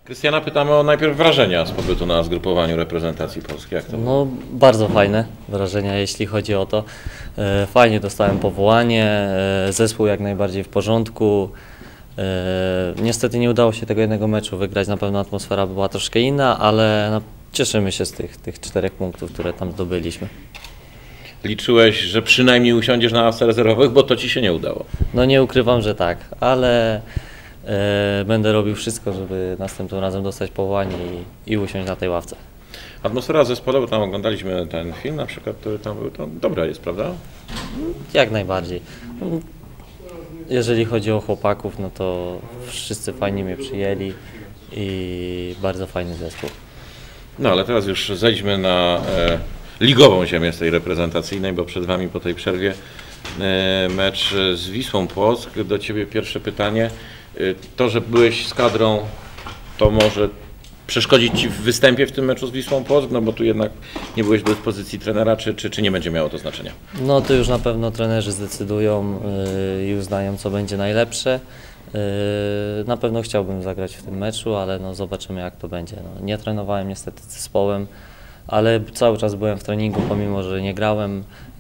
Krystiana pytamy o najpierw wrażenia z pobytu na zgrupowaniu reprezentacji polskiej. Jak to było? No, bardzo fajne wrażenia, jeśli chodzi o to. Fajnie dostałem powołanie, zespół jak najbardziej w porządku. Niestety nie udało się tego jednego meczu wygrać, na pewno atmosfera była troszkę inna, ale no, cieszymy się z tych 4 punktów, które tam zdobyliśmy. Liczyłeś, że przynajmniej usiądziesz na ławce rezerwowych, bo to ci się nie udało. No nie ukrywam, że tak, ale będę robił wszystko, żeby następnym razem dostać powołanie i usiąść na tej ławce. Atmosfera zespołowa, tam oglądaliśmy ten film na przykład, który tam był, to dobra jest, prawda? Jak najbardziej. Jeżeli chodzi o chłopaków, no to wszyscy fajnie mnie przyjęli i bardzo fajny zespół. No ale teraz już zejdźmy na ligową ziemię z tej reprezentacyjnej, bo przed Wami po tej przerwie mecz z Wisłą Płock. Do Ciebie pierwsze pytanie. To, że byłeś z kadrą, to może przeszkodzić Ci w występie w tym meczu z Wisłą Płock? No bo tu jednak nie byłeś do dyspozycji trenera, czy nie będzie miało to znaczenia? No to już na pewno trenerzy zdecydują i uznają, co będzie najlepsze. Na pewno chciałbym zagrać w tym meczu, ale no zobaczymy, jak to będzie. No, nie trenowałem niestety z zespołem, ale cały czas byłem w treningu, pomimo że nie grałem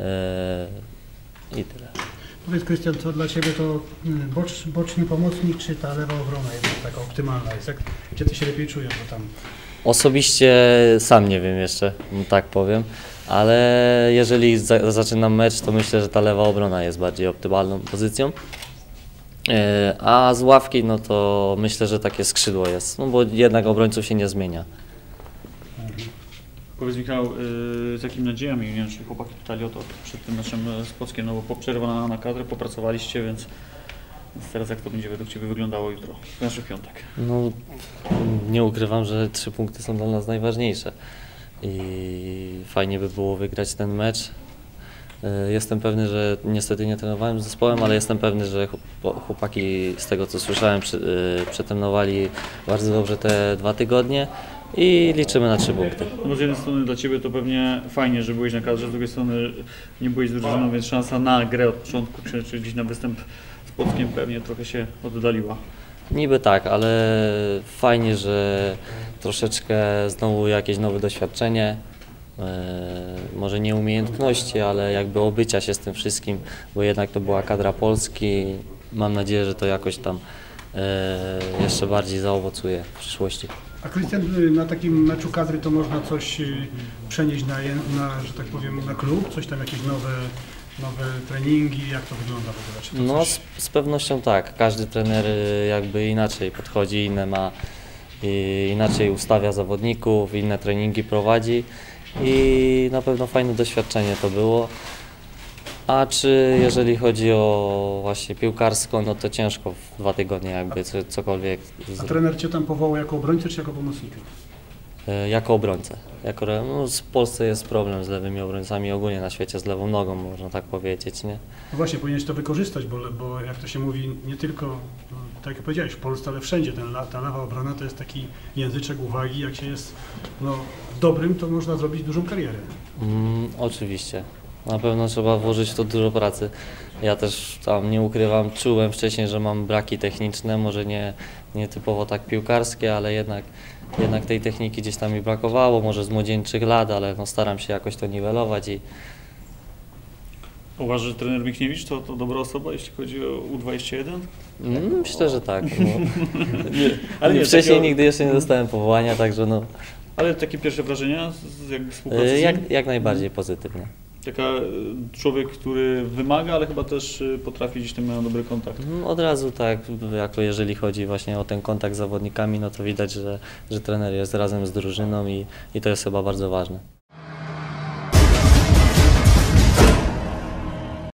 i tyle. Powiedz, Krystian, co dla Ciebie to boczny pomocnik, czy ta lewa obrona jest taka optymalna? Gdzie Ty się lepiej czujesz? Bo tam... Osobiście sam nie wiem jeszcze, tak powiem, ale jeżeli zaczynam mecz, to myślę, że ta lewa obrona jest bardziej optymalną pozycją. A z ławki, no to myślę, że takie skrzydło jest, no bo jednak obrońców się nie zmienia. Powiedz, Michał, z jakimi nadziejami, nie wiem, czy chłopaki pytali o to przed tym meczem z Płockiem, no bo po przerwie na kadrę popracowaliście, więc teraz jak to będzie według Ciebie wyglądało jutro, w piątek? No, nie ukrywam, że 3 punkty są dla nas najważniejsze i fajnie by było wygrać ten mecz. Jestem pewny, że niestety nie trenowałem z zespołem, ale jestem pewny, że chłopaki z tego co słyszałem przetrenowali bardzo dobrze te 2 tygodnie i liczymy na 3 punkty. No z jednej strony dla Ciebie to pewnie fajnie, że byłeś na kadrze, z drugiej strony nie byłeś z drużyną, więc szansa na grę od początku, czy gdzieś na występ z Płockiem pewnie trochę się oddaliła. Niby tak, ale fajnie, że troszeczkę znowu jakieś nowe doświadczenie. Może nie umiejętności, ale jakby obycia się z tym wszystkim, bo jednak to była kadra Polski. Mam nadzieję, że to jakoś tam jeszcze bardziej zaowocuje w przyszłości. A Krystian, na takim meczu kadry to można coś przenieść że tak powiem, na klub? Coś tam, jakieś nowe treningi? Jak to wygląda w ogóle? No z pewnością tak. Każdy trener jakby inaczej podchodzi, inaczej ustawia zawodników, inne treningi prowadzi. I na pewno fajne doświadczenie to było. A czy jeżeli chodzi o właśnie piłkarsko, no to ciężko w 2 tygodnie jakby cokolwiek A trener Cię tam powołał jako obrońcę czy jako pomocnika? Jako obrońcę. No, w Polsce jest problem z lewymi obrońcami, ogólnie na świecie z lewą nogą, można tak powiedzieć, nie? No właśnie, powinieneś to wykorzystać, bo jak to się mówi, nie tylko, no, tak jak powiedziałeś, w Polsce, ale wszędzie ta lewa obrona to jest taki języczek uwagi, jak się jest dobrym, to można zrobić dużą karierę. Oczywiście. Na pewno trzeba włożyć w to dużo pracy. Ja też tam nie ukrywam, czułem wcześniej, że mam braki techniczne, może nie typowo tak piłkarskie, ale jednak tej techniki gdzieś tam mi brakowało, może z młodzieńczych lat, ale no staram się jakoś to niwelować. Uważasz, że trener Michniewicz to dobra osoba, jeśli chodzi o U21? Myślę, że tak. No. Ale wcześniej nigdy jeszcze nie dostałem powołania, także no. Ale takie pierwsze wrażenia jakby współpracy? Jak najbardziej pozytywnie. Człowiek, który wymaga, ale chyba też potrafi gdzieś tam mieć dobry kontakt. Od razu tak, jeżeli chodzi właśnie o ten kontakt z zawodnikami, no to widać, że trener jest razem z drużyną i to jest chyba bardzo ważne.